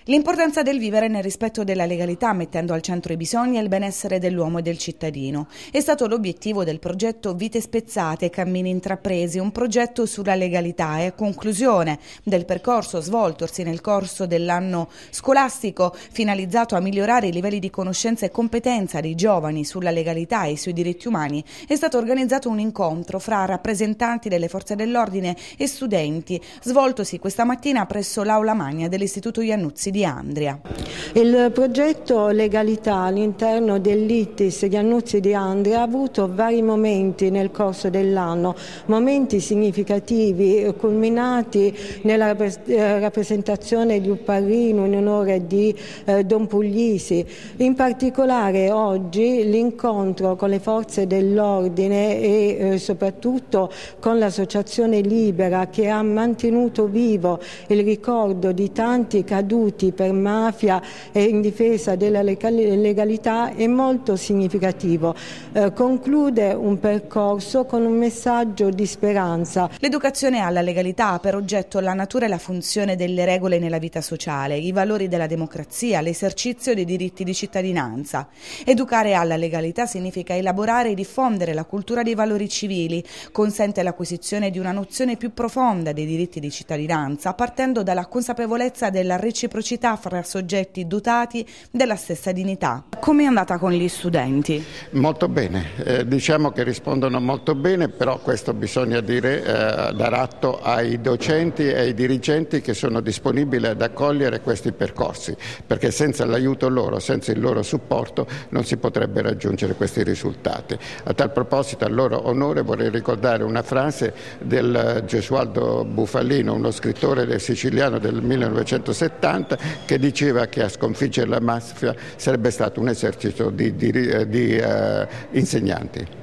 L'importanza del vivere nel rispetto della legalità, mettendo al centro i bisogni e il benessere dell'uomo e del cittadino. È stato l'obiettivo del progetto Vite Spezzate e Cammini Intrapresi, un progetto sulla legalità e a conclusione del percorso svoltosi nel corso dell'anno scolastico, finalizzato a migliorare i livelli di conoscenza e competenza dei giovani sulla legalità e sui diritti umani, è stato organizzato un incontro fra rappresentanti delle forze dell'ordine e studenti, svoltosi questa mattina presso l'Aula Magna dell'Istituto Iannuzzi di Andria. Il progetto Legalità all'interno dell'ITIS Iannuzzi di Andria ha avuto vari momenti nel corso dell'anno, momenti significativi culminati nella rappresentazione di un parrino in onore di Don Puglisi. In particolare oggi l'incontro con le forze dell'ordine e soprattutto con l'associazione Libera, che ha mantenuto vivo il ricordo di tanti caduti per mafia e in difesa della legalità, è molto significativo. Conclude un percorso con un messaggio di speranza. L'educazione alla legalità ha per oggetto la natura e la funzione delle regole nella vita sociale, i valori della democrazia, l'esercizio dei diritti di cittadinanza. Educare alla legalità significa elaborare e diffondere la cultura dei valori civili, consente l'acquisizione di una nozione più profonda dei diritti di cittadinanza, partendo dalla consapevolezza della reciprocità fra soggetti dotati della stessa dignità. Come è andata con gli studenti? Molto bene, diciamo che rispondono molto bene, però questo bisogna dire, dar atto ai docenti e ai dirigenti che sono disponibili ad accogliere questi percorsi, perché senza l'aiuto loro, senza il loro supporto non si potrebbe raggiungere questi risultati. A tal proposito, a loro onore, vorrei ricordare una frase del Gesualdo Bufalino, uno scrittore siciliano del 1970, che diceva che a sconfiggere la mafia sarebbe stato un esercito di insegnanti.